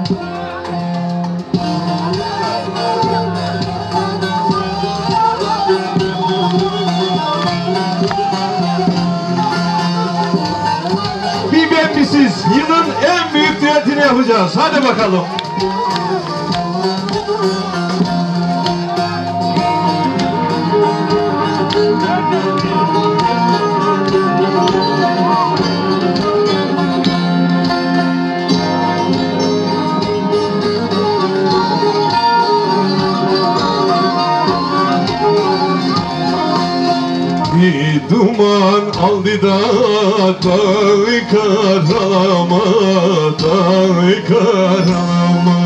Siz yılın en büyük düetini yapacağız. Hadi bakalım. Bir duman aldı da dağı karalama, dağı karalama.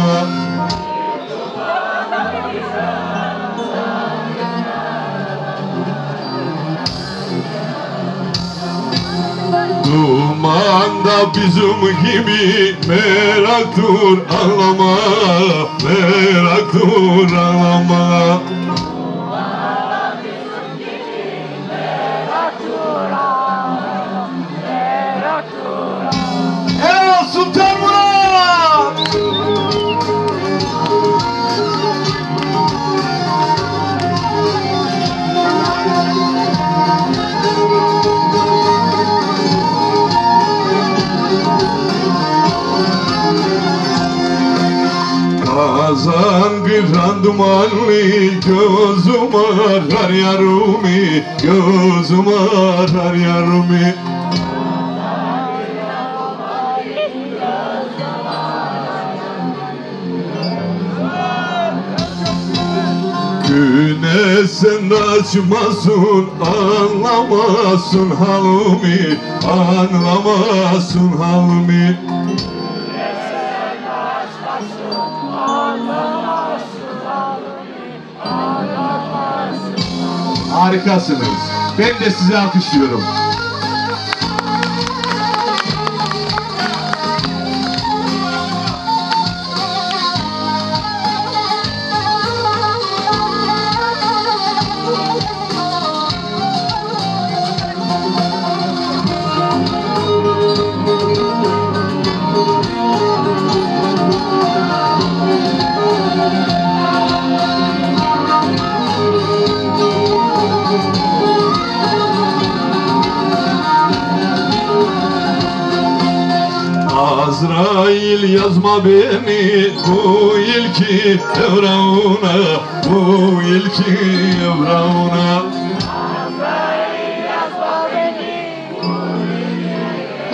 Duman da bizim gibi meraktur ağlama, meraktur ağlama. Sultan Murat! Kazan kıran dumanlı gözüm arar yarımı, gözüm arar yarımı. Güneş sen açmasın, anlamasın halimi, anlamasın halimi. Güneş sen açmasın, anlamasın halimi, anlamasın halimi. Harikasınız. Ben de sizi alkışlıyorum. Azrail yazma beni bu ilki evrağına, bu ilki evrağına. Azrail yazma beni bu ilki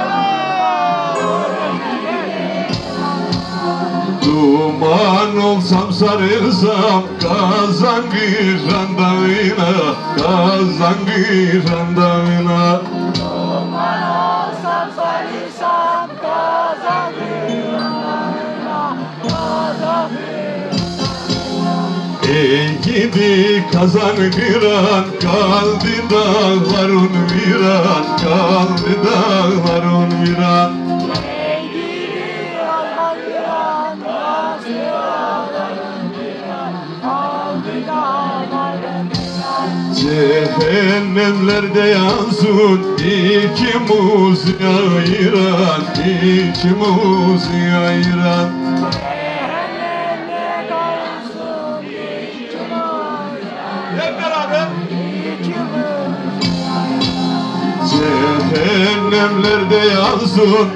evrağına. Duman olsam sarılsam kazan kıran dağına, kazan kıran dağına. Ey gidi kazan kıran, kaldı dağların viran, kaldı dağların viran. Ey gidi kazan kıran, kaldı dağların viran, kaldı dağların viran. Cehennemlerde yansın ikimiz yayıran, ikimiz yayıran. Cehennemlerde yansın.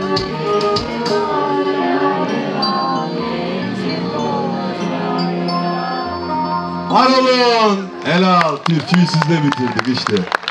Var olun. Helal. Türküyü sizle bitirdik işte.